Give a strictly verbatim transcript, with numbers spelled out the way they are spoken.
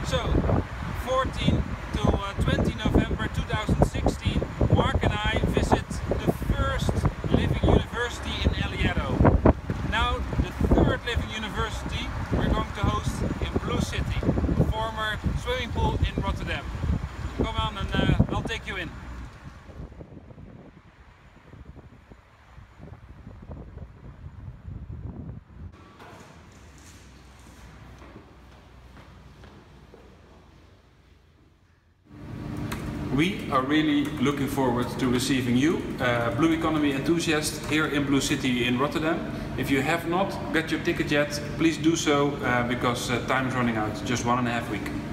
So, fourteen to twenty November two thousand sixteen, Mark and I visit the first living university in Alliero. Now the third living university we're going to host in BlueCity, a former swimming pool in Rotterdam. Come on and uh, I'll take you in. We are really looking forward to receiving you, uh, Blue Economy enthusiasts here in BlueCity in Rotterdam. If you have not got your ticket yet, please do so uh, because uh, time is running out, just one and a half week.